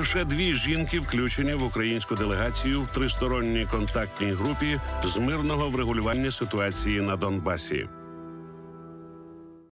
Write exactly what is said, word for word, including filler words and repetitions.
Лише дві жінки включені в українську делегацію в тристоронній контактній групі з мирного врегулювання ситуації на Донбасі.